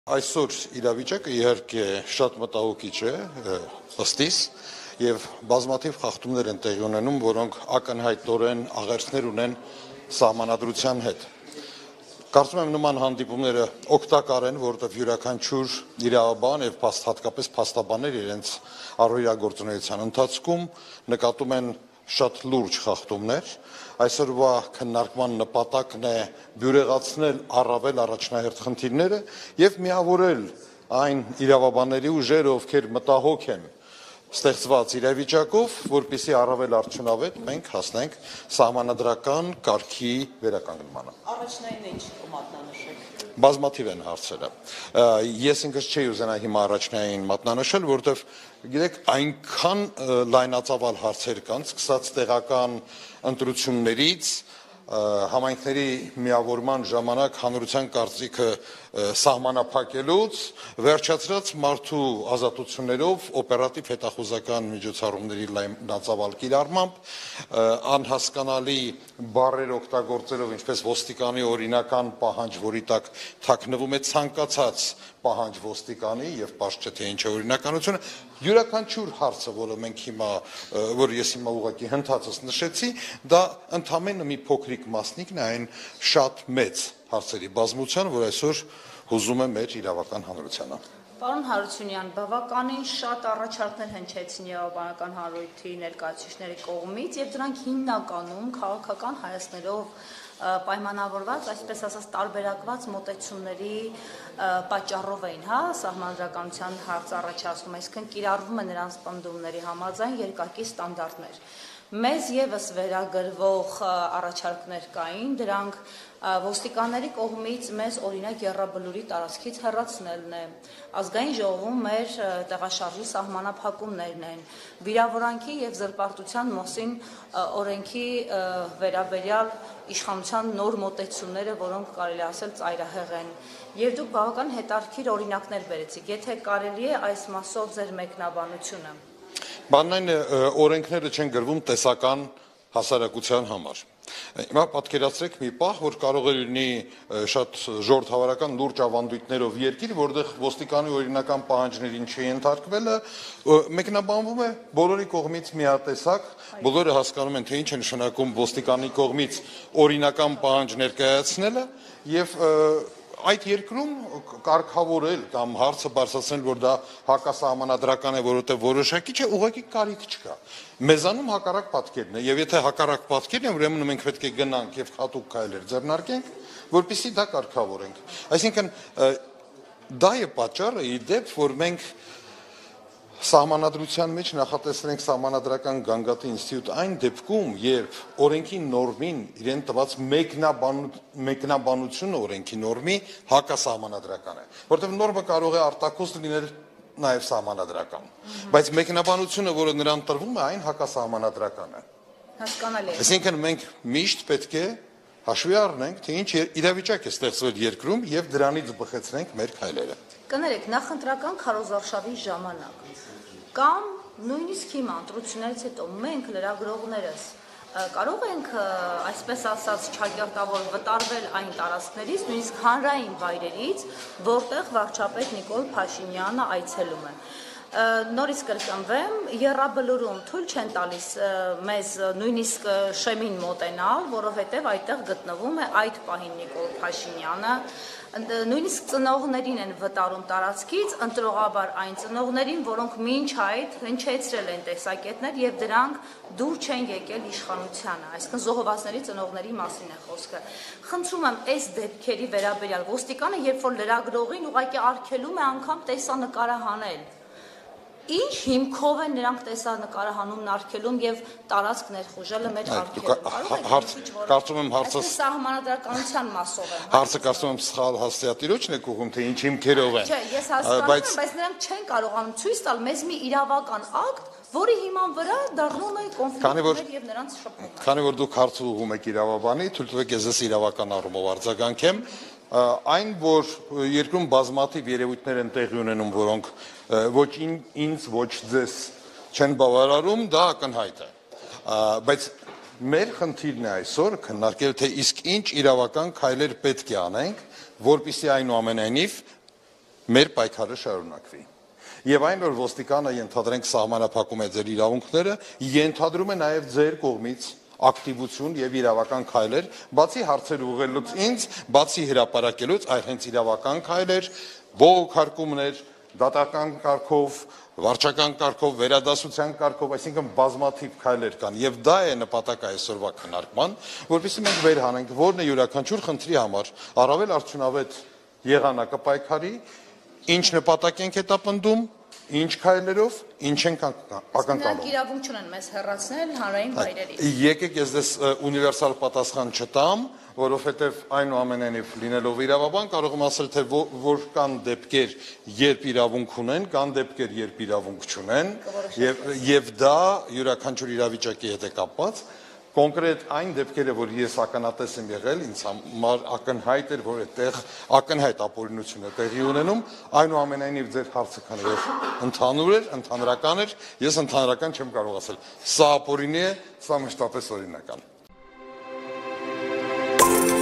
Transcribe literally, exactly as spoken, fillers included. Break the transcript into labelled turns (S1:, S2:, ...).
S1: Այսօր իրավիճակը իհարկե շատ մտահոգիչ է ըստիս եւ բազմաթիվ խախտումներ են տեղի ունենում, որոնք ակնհայտորեն աղերսներ ունեն սահմանադրության հետ։ Կարծում եմ նման հանդիպումները օգտակար են, որովհետեւ յուրաքանչյուր իրավաբան եւ հատկապես փաստաբաններ իրենց առօրյա գործունեության ընթացքում նկատում են շատ լուրջ խախտումներ։ Այսօրվա քննարկման նպատակն է բյուրեղացնել առավել առաջնահերթ խնդիրները եւ միավորել այն իրավաբանների ուժերը, ովքեր մտահոգ են ստեղծված իրավիճակով, որպեսզի առավել արդյունավետ մենք հասնենք սահմանադրական կարգի վերականգնմանը։
S2: Առաջնային ինչ մատնանշեք։
S1: Բազմաթիվ են հարցերը։ Ես ինքս չէի ուզենա հիմա առաջնային մատնանշել, որովհետև գիտեք, այնքան լայնածավալ հարցեր կան, սկսած տեղական ընտրություններից, համայնքների միավորման ժամանակ հանրության կարծիքը սահմանափակելուց, վերջացրած մարդու ազատություններով, օպերատիվ հետախուզական միջոցառումների լայնածավալ կիրառմամբ, անհասկանալի բառեր օգտագործելով, ինչպես ոստիկանի օրինական պահանջ, որի տակ թաքնվում է ցանկացած պահանջ ոստիկանի եւ պարզ չէ թե ինչ է օրինականությունը, յուրաքանչյուր հարցը, որը մենք հիմա, որ ես հիմա ուղղակի հնդածս նշեցի, դա ընդամենը մի փոքրիկ մասնիկն է այն շատ մեծ հարցերի բազմության, որ այսօր հուզում է մեր իրավական հանրությանը։
S2: Պարոն Հարությունյան, բավականին շատ առաջարկներ հնչեցին իրավաբանական հանրույթի ներկայացուցիչների կողմից եւ դրանք հիմնականում քաղաքական հայացքներով պայմանավորված, այսպես ասած, տարբերակված մոտեցումների պատճառով էին, հա, սահմանադրականության հարց առաջացնում, այսինքն կիրառվում է նրանց պնդումների համաձայն երկակի ստանդարտներ։ Մեզ եւս վերագրվող առաջարկներ կային, դրանք ոստիկանների կողմից մեզ օրինակ Եռաբլուրի տարածքից հեռացնելն է, ազգային ժողովում մեր տեղաշարժի սահմանափակումներն են, վիրավորանքի եւ զրպարտության մասին օրենքի վերաբերյալ իշխանության նոր մոտեցումները, որոնք կարելի ասել ծայրահեղ են, եւ դուք բավական հետաքրքիր օրինակներ բերեցիք, եթե կարելի է այս մասով ձեր մեկնաբանությունը։
S1: Բանն այն օրենքները չեն գրվում տեսական հասարակության համար։ Հիմա պատկերացրեք մի պահ, որ կարող է լինի շատ ժողովրդավարական լուրջ ավանդույթներով երկիր, որտեղ ոստիկանի օրինական պահանջներին չի ենթարկվելը, մեկնաբանվում է բոլորի կողմից միատեսակ, բոլորը հասկանում են, թե ինչ է նշանակում ոստիկանի կողմից օրինական պահանջ ներկայացնելը եւ այդ երկրում կարգավորել կամ հարցը բարձրացնել, որ դա հակասահմանադրական է, որովհետև որոշակի չէ, ուղղակի կարիք չկա։ Մեզանում հակառակ պատկերն է, եւ եթե հակառակ պատկերն է, ուրեմն մենք պետք է գնանք եւ հատուկ քայլեր ձեռնարկենք, որպեսզի դա կարգավորենք։ Այսինքն դա է պատճառը, ի դեպ, որ մենք Սահմանադրության մեջ նախատեսենք սահմանադրական գանգատի ինստիտուտ այն դեպքում, երբ օրենքի նորմին իրեն տված մեկնաբանությունը օրենքի նորմի հակասահմանադրական է, որտեղ նորմը կարող է արտաքոս լինել նաև սահմանադրական, բայց մեկնաբանությունը, որը նրան տրվում է, այն հակասահմանադրական է։
S2: Հասկանալի է։
S1: Այսինքն մենք միշտ պետք է հաշվի առնենք, թե ինչ իրավիճակ է ստեղծվել երկրում եւ դրանից բխեցնենք մեր քայլերը։
S2: Կներեք, նախընտրական քարոզարշավի ժամանակ կամ նույնիսկ հիմա ընտրություններից հետո մենք լրագրողներս կարող ենք, այսպես ասած, չակերտավոր վտարվել այն տարածքներից, նույնիսկ հանրային վայրերից, որտեղ վարչապետ Նիկոլ Փաշինյանը այցելում է։ Նորից կրկնվեմ, Եռաբլուրում թույլ չեն տալիս մեզ նույնիսկ շեմին մոտենալ, որովհետև այդտեղ գտնվում է այդ պահին Նիկոլ Փաշինյանը, նույնիսկ ծնողներին են վտարում տարածքից, ընտրողաբար այն ծնողներին, որոնք մինչ այդ հնչեցրել են տեսակետներ եւ դրանք դուր չեն եկել իշխանությանը, այսինքն զոհվածների ծնողների մասին է խոսքը։ Խնդրում եմ, այս դեպքերի վերաբերյալ ոստիկանը, երբ որ լրագրողին ուղղակի արգելում է անգամ տեսանկարահանել, ինչ հիմքով են նրանք տեսանկարահանումն արգելում եւ տարածք ներխուժելը մեր արգելում։
S1: Կարծում եմ հարցը
S2: սահմանադրականության մասով է։
S1: Հարցը կարծում եմ սխալ հասցեատիրոջն է կողում, թե ինչ հիմքերով են։
S2: Չէ, ես հասկանում եմ, բայց նրանք չեն կարողանում ցույց տալ մեզ մի իրավական ակտ, որի հիման վրա դառնում է կոնֆլիկտներ եւ նրանց շփում։
S1: Քանի որ դուք հարցը ուղղում եք իրավաբանի, թույլ տվեք ես ես իրավական առումով արձագանքեմ, այն, որ երկրում բազմաթիվ երևույթներ են տեղի ունենում, որոնք ոչ ինձ, ոչ ձեզ չեն բավարարում, դա ակնհայտ է։ Բայց մեր խնդիրն է այսօր քննարկել, թե իսկ ինչ իրավական քայլեր պետք է անենք, որպեսզի այնուամենայնիվ մեր պայքարը շարունակվի։ Եվ այն որ ոստիկանը ենթադրենք սահմանափակում է ձեր իրավունքները, ենթադրում է նաև ձեր կողմից ակտիվություն եւ իրավական քայլեր, բացի հարցեր ուղղելուց ինձ, բացի հրապարակելուց, այլ հենց իրավական քայլեր, բողոքարկումներ, դատական կարգով, վարչական կարգով, վերադասության կարգով, այսինքն բազմաթիվ քայլեր կան եւ դա է նպատակը այսօրվա քննարկման, որովհետեւ մենք վեր հանենք, որն է յուրաքանչյուր խնդրի համար առավել արդյունավետ եղանակը պայքարի, ինչ նպատակ ենք հետապնդում, ինչ քայլերով, ինչ ենք ակնկալում։
S2: Նրանք իրավունք չունեն մեզ հեռացնել հանրային վայրերից։
S1: Եկեք ես դες ունիվերսալ պատասխան չտամ, որովհետև այնուամենայնիվ լինելով իրավաբան կարող եմ ասել, թե որ կան դեպքեր, երբ իրավունք ունեն, կան դեպքեր, երբ իրավունք չունեն, եւ եւ դա յուրաքանչյուր իրավիճակի հետ է կապված։ Կոնկրետ այն դեպքերը, որ ես ականատես եմ եղել, ինձ համար ակնհայտ էր, որ այդտեղ ակնհայտ ապօրինություն է տեղի ունենում, այնուամենայնիվ ձեր հարցը քանելով ընդհանուր էր, ընդհանրական էր, ես ընդհանրական չեմ կարող ասել։ Սա ապօրինի է, սա մշտապես օրինական։